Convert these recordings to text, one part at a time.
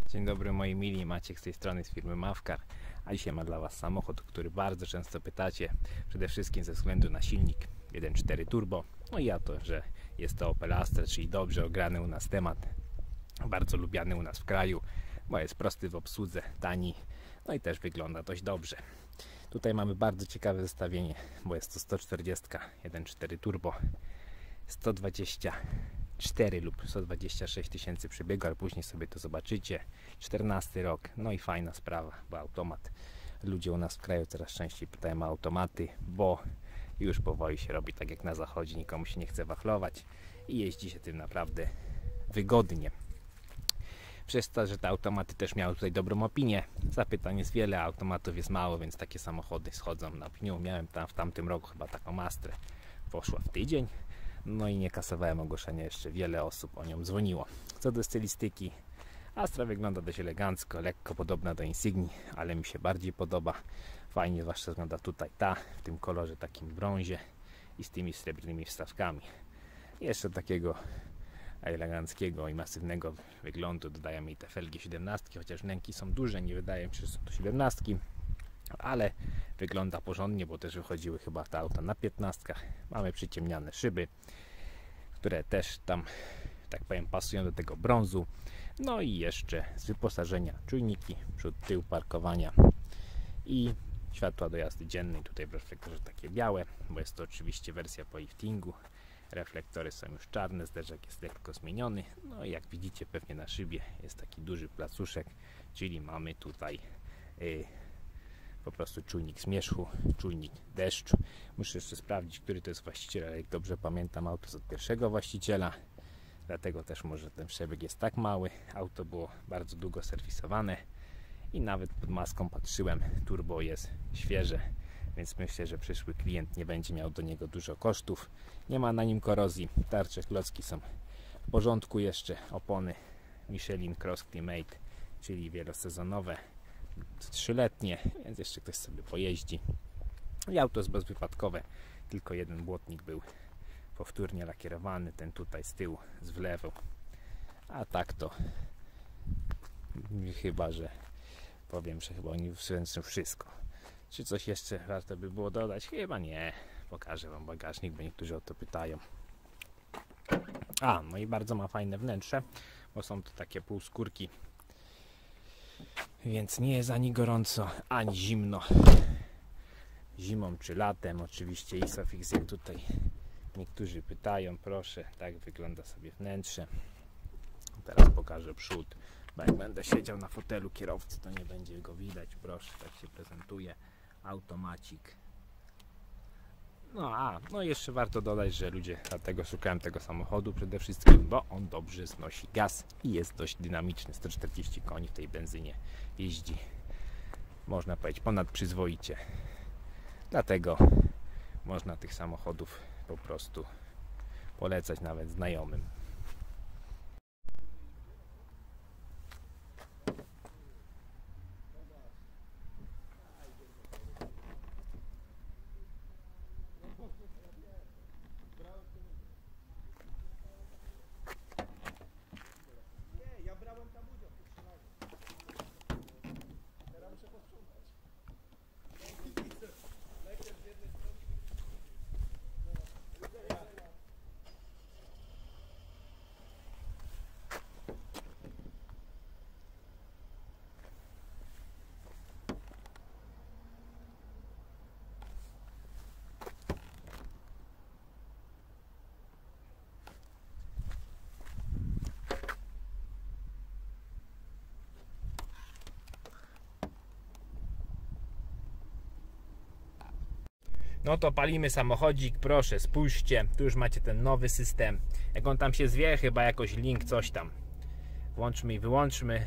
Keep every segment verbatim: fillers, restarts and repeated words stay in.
Dzień dobry moi mili, Maciek z tej strony z firmy Mavcar, a dzisiaj mam dla Was samochód, który bardzo często pytacie, przede wszystkim ze względu na silnik jeden przecinek cztery turbo, no i ja to, że jest to Opel Astra, czyli dobrze ograny u nas temat, bardzo lubiany u nas w kraju, bo jest prosty w obsłudze, tani, no i też wygląda dość dobrze. Tutaj mamy bardzo ciekawe zestawienie, bo jest to sto czterdzieści jeden przecinek cztery turbo, sto dwadzieścia cztery lub sto dwadzieścia sześć tysięcy przebiegu, ale później sobie to zobaczycie. czternasty rok, no i fajna sprawa, bo automat. Ludzie u nas w kraju coraz częściej pytają o automaty, bo już powoli się robi tak jak na zachodzie, nikomu się nie chce wachlować i jeździ się tym naprawdę wygodnie. Przez to, że te automaty też miały tutaj dobrą opinię, zapytań jest wiele, a automatów jest mało, więc takie samochody schodzą na opinię. Miałem tam w tamtym roku chyba taką Astrę, poszła w tydzień. No i nie kasowałem ogłoszenia, jeszcze wiele osób o nią dzwoniło. Co do stylistyki, Astra wygląda dość elegancko, lekko podobna do Insigni, ale mi się bardziej podoba. Fajnie zwłaszcza wygląda tutaj ta, w tym kolorze takim brązie i z tymi srebrnymi wstawkami. Jeszcze takiego eleganckiego i masywnego wyglądu dodają mi te felgi siedemnastki, chociaż wnęki są duże, nie wydaje mi się, że są to siedemnastki. Ale wygląda porządnie, bo też wychodziły chyba te auta na piętnastkach. Mamy przyciemniane szyby, które też tam, tak powiem, pasują do tego brązu. No i jeszcze z wyposażenia czujniki, przód, tył, parkowania i światła do jazdy dziennej. Tutaj w reflektorze takie białe, bo jest to oczywiście wersja po liftingu. Reflektory są już czarne, zderzak jest lekko zmieniony. No i jak widzicie pewnie na szybie jest taki duży placuszek, czyli mamy tutaj yy, po prostu czujnik zmierzchu, czujnik deszczu. Muszę jeszcze sprawdzić, który to jest właściciel, ale jak dobrze pamiętam, auto jest od pierwszego właściciela, dlatego też może ten przebieg jest tak mały. Auto było bardzo długo serwisowane i nawet pod maską patrzyłem, turbo jest świeże, więc myślę, że przyszły klient nie będzie miał do niego dużo kosztów. Nie ma na nim korozji, tarcze, klocki są w porządku, jeszcze opony Michelin Cross Climate, czyli wielosezonowe, trzyletnie, więc jeszcze ktoś sobie pojeździ. I auto jest bezwypadkowe, tylko jeden błotnik był powtórnie lakierowany, ten tutaj z tyłu, z wlewu, a tak to chyba, że powiem, że chyba oni wręczą wszystko. Czy coś jeszcze warto by było dodać? Chyba nie. Pokażę Wam bagażnik, bo niektórzy o to pytają. A, no i bardzo ma fajne wnętrze, bo są to takie półskórki, więc nie jest ani gorąco, ani zimno. Zimą czy latem, oczywiście Isofix, jak tutaj niektórzy pytają, proszę, tak wygląda sobie wnętrze. Teraz pokażę przód, bo jak będę siedział na fotelu kierowcy, to nie będzie go widać. Proszę, tak się prezentuje automacik. No a, no jeszcze warto dodać, że ludzie dlatego szukałem tego samochodu przede wszystkim, bo on dobrze znosi gaz i jest dość dynamiczny. sto czterdzieści koni w tej benzynie jeździ, można powiedzieć, ponad przyzwoicie. Dlatego można tych samochodów po prostu polecać nawet znajomym. No to palimy samochodzik, proszę, spójrzcie, tu już macie ten nowy system. Jak on tam się zwie, chyba jakoś link, coś tam. Włączmy i wyłączmy.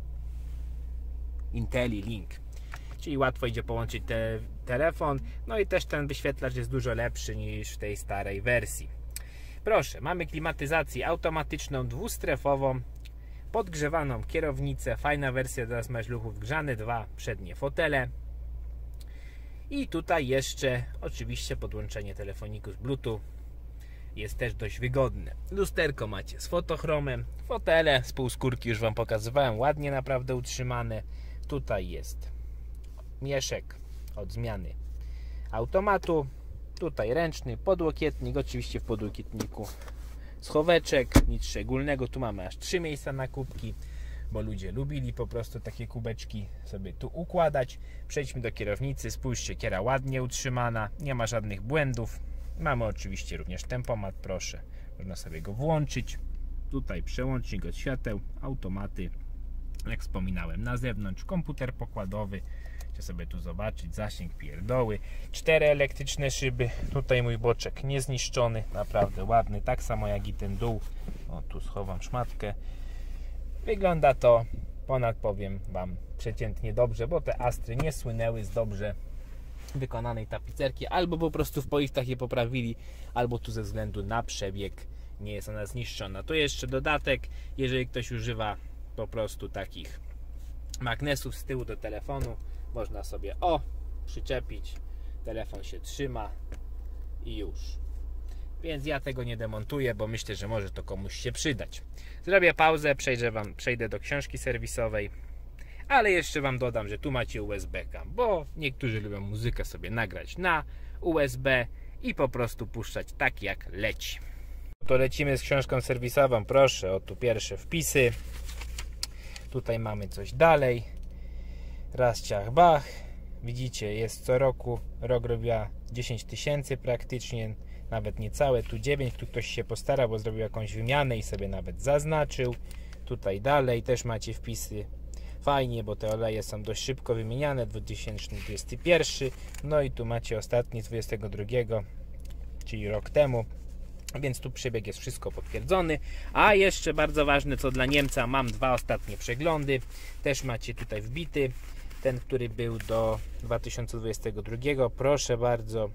Inteli Link. Czyli łatwo idzie połączyć te, telefon. No i też ten wyświetlacz jest dużo lepszy niż w tej starej wersji. Proszę, mamy klimatyzację automatyczną, dwustrefową, podgrzewaną kierownicę, fajna wersja do rozmaźluchów, grzane dwa przednie fotele. I tutaj jeszcze oczywiście podłączenie telefoniku z Bluetooth, jest też dość wygodne. Lusterko macie z fotochromem, fotele z półskórki już Wam pokazywałem, ładnie naprawdę utrzymane. Tutaj jest mieszek od zmiany automatu, tutaj ręczny, podłokietnik, oczywiście w podłokietniku schoweczek, nic szczególnego. Tu mamy aż trzy miejsca na kubki, bo ludzie lubili po prostu takie kubeczki sobie tu układać. Przejdźmy do kierownicy, spójrzcie, kiera ładnie utrzymana, nie ma żadnych błędów. Mamy oczywiście również tempomat, proszę, można sobie go włączyć. Tutaj przełącznik od świateł, automaty, jak wspominałem, na zewnątrz komputer pokładowy. Chcę sobie tu zobaczyć, zasięg pierdoły, cztery elektryczne szyby, tutaj mój boczek niezniszczony, naprawdę ładny, tak samo jak i ten dół. O, tu schowam szmatkę. Wygląda to, ponad powiem Wam, przeciętnie dobrze, bo te Astry nie słynęły z dobrze wykonanej tapicerki, albo po prostu w poliftach je poprawili, albo tu ze względu na przebieg nie jest ona zniszczona. Tu jeszcze dodatek, jeżeli ktoś używa po prostu takich magnesów z tyłu do telefonu, można sobie o przyczepić, telefon się trzyma i już. Więc ja tego nie demontuję, bo myślę, że może to komuś się przydać. Zrobię pauzę, przejdę, wam, przejdę do książki serwisowej, ale jeszcze Wam dodam, że tu macie U S B-ka, bo niektórzy lubią muzykę sobie nagrać na U S B i po prostu puszczać tak jak leci. To lecimy z książką serwisową, proszę, o tu pierwsze wpisy. Tutaj mamy coś dalej. Raz ciach bach. Widzicie, jest co roku. Rok robiła dziesięć tysięcy praktycznie, nawet niecałe, tu dziewięć, tu ktoś się postarał, bo zrobił jakąś wymianę i sobie nawet zaznaczył. Tutaj dalej też macie wpisy. Fajnie, bo te oleje są dość szybko wymieniane, dwa tysiące dwudziesty pierwszy, no i tu macie ostatni z dwudziestego drugiego, czyli rok temu, więc tu przebieg jest wszystko potwierdzony. A jeszcze bardzo ważne, co dla Niemca, mam dwa ostatnie przeglądy, też macie tutaj wbity, ten, który był do dwa tysiące dwudziestego drugiego, proszę bardzo,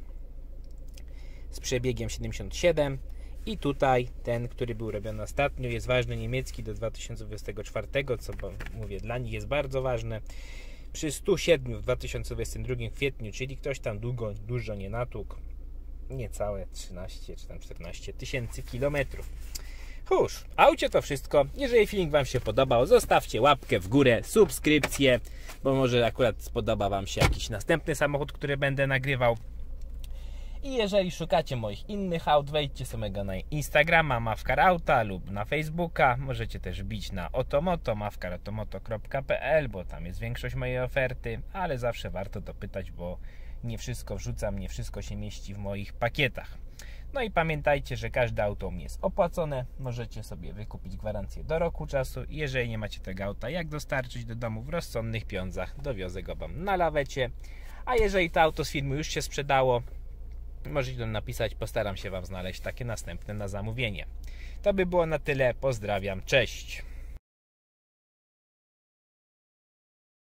z przebiegiem siedemdziesiąt siedem. I tutaj ten, który był robiony ostatnio, jest ważny, niemiecki do dwa tysiące dwudziestego czwartego, co mówię, dla nich jest bardzo ważne. Przy stu siedmiu w dwa tysiące dwudziestym drugim kwietniu, czyli ktoś tam długo, dużo nie natłukł, niecałe trzynaście czy tam czternaście tysięcy kilometrów. Cóż, aucie to wszystko. Jeżeli filmik Wam się podobał, zostawcie łapkę w górę, subskrypcję, bo może akurat spodoba Wam się jakiś następny samochód, który będę nagrywał. I jeżeli szukacie moich innych aut, wejdźcie sobie na Instagrama Mavcar Auta lub na Facebooka. Możecie też wbić na Otomoto, mavcar otomoto kropka p l, bo tam jest większość mojej oferty, ale zawsze warto dopytać, bo nie wszystko wrzucam, nie wszystko się mieści w moich pakietach. No i pamiętajcie, że każde auto u mnie jest opłacone. Możecie sobie wykupić gwarancję do roku czasu. Jeżeli nie macie tego auta, jak dostarczyć do domu w rozsądnych pieniądzach, dowiozę go Wam na lawecie. A jeżeli to auto z firmy już się sprzedało, możecie to napisać, postaram się Wam znaleźć takie następne na zamówienie. To by było na tyle, pozdrawiam, cześć!